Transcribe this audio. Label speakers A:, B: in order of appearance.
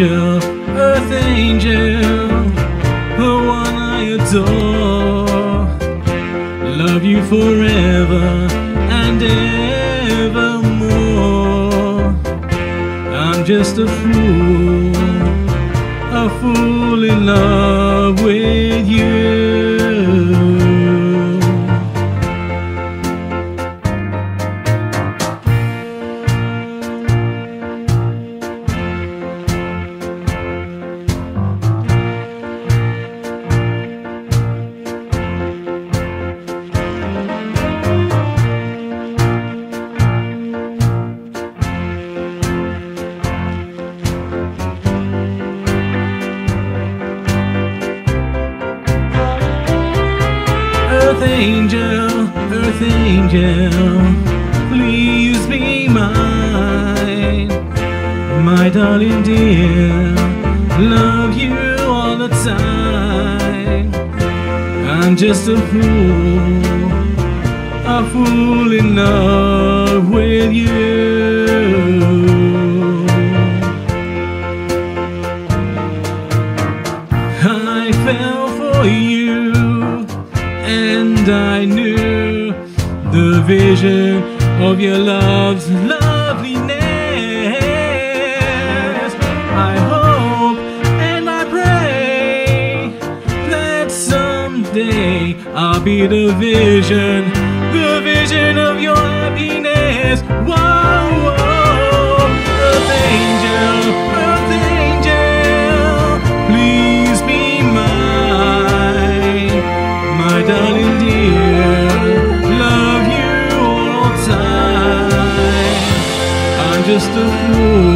A: earth angel, the one I adore. Love you forever and evermore. I'm just a fool in love with you. Earth angel, please be mine. My darling dear, love you all the time. I'm just a fool in love with you. I fell for you, and I knew the vision of your love's loveliness. I hope and I pray that someday I'll be the vision of your happiness. Whoa, whoa, earth angel, please be mine. My darling dear, love you all time. I'm just a fool